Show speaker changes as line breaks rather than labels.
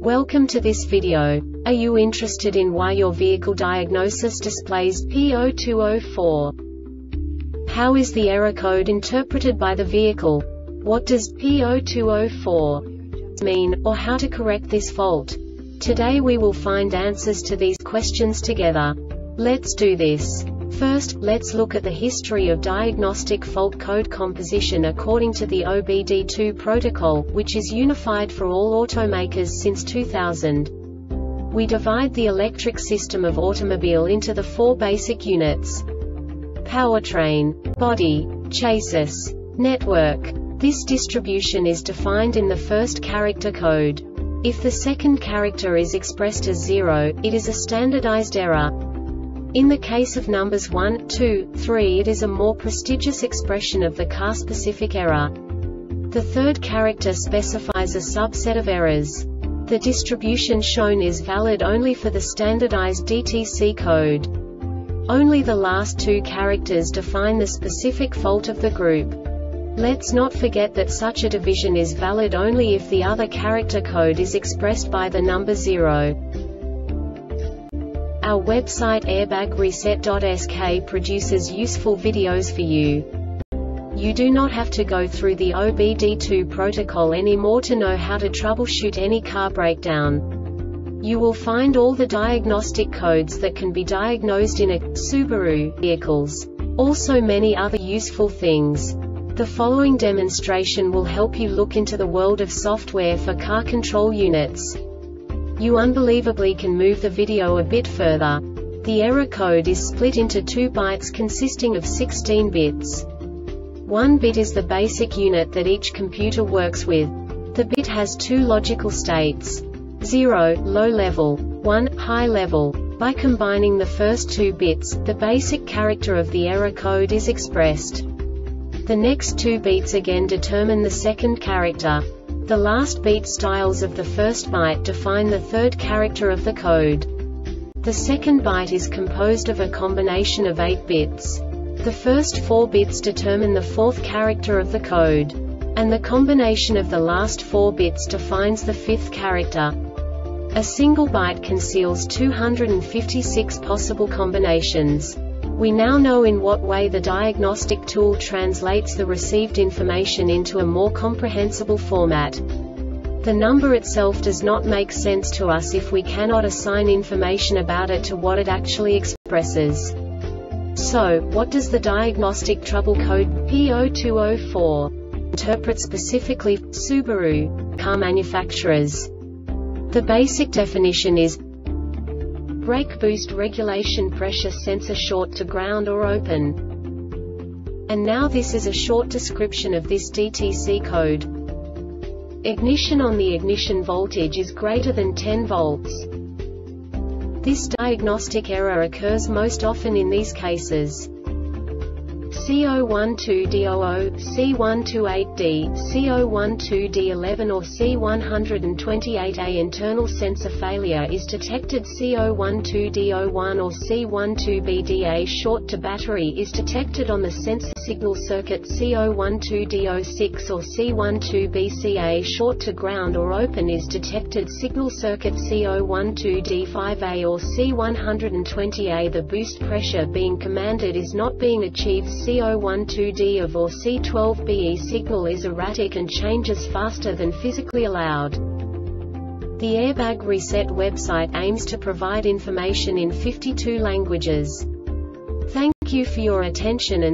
Welcome to this video. Are you interested in why your vehicle diagnosis displays P0204? How is the error code interpreted by the vehicle? What does P0204 mean, or how to correct this fault? Today we will find answers to these questions together. Let's do this. First, let's look at the history of diagnostic fault code composition according to the OBD2 protocol, which is unified for all automakers since 2000. We divide the electric system of automobile into the four basic units: powertrain, body, chassis, network. This distribution is defined in the first character code. If the second character is expressed as 0, it is a standardized error. In the case of numbers 1, 2, 3, it is a more prestigious expression of the car-specific error. The third character specifies a subset of errors. The distribution shown is valid only for the standardized DTC code. Only the last two characters define the specific fault of the group. Let's not forget that such a division is valid only if the other character code is expressed by the number 0. Our website airbagreset.sk produces useful videos for you. You do not have to go through the OBD2 protocol anymore to know how to troubleshoot any car breakdown. You will find all the diagnostic codes that can be diagnosed in a Subaru vehicles. Also many other useful things. The following demonstration will help you look into the world of software for car control units. You unbelievably can move the video a bit further. The error code is split into 2 bytes consisting of 16 bits. 1 bit is the basic unit that each computer works with. The bit has 2 logical states: 0, low level, 1, high level. By combining the first 2 bits, the basic character of the error code is expressed. The next 2 beats again determine the second character. The last beat styles of the first byte define the third character of the code. The second byte is composed of a combination of 8 bits. The first 4 bits determine the fourth character of the code. And the combination of the last 4 bits defines the fifth character. A single byte conceals 256 possible combinations. We now know in what way the diagnostic tool translates the received information into a more comprehensible format. The number itself does not make sense to us if we cannot assign information about it to what it actually expresses. So, what does the diagnostic trouble code P0204 interpret specifically for Subaru car manufacturers? The basic definition is brake boost regulation pressure sensor short to ground or open. And now this is a short description of this DTC code. Ignition on the ignition voltage is greater than 10 volts. This diagnostic error occurs most often in these cases: C012D00, C128D, C012D11 or C128A. Internal sensor failure is detected. C012D01 or C12BDA short to battery is detected on the sensor signal circuit. C012D06 or C12BCA short to ground or open is detected. Signal circuit C012D5A or C120A. The boost pressure being commanded is not being achieved. C012D of or C12BE signal is erratic and changes faster than physically allowed. The Airbag Reset website aims to provide information in 52 languages. Thank you for your attention and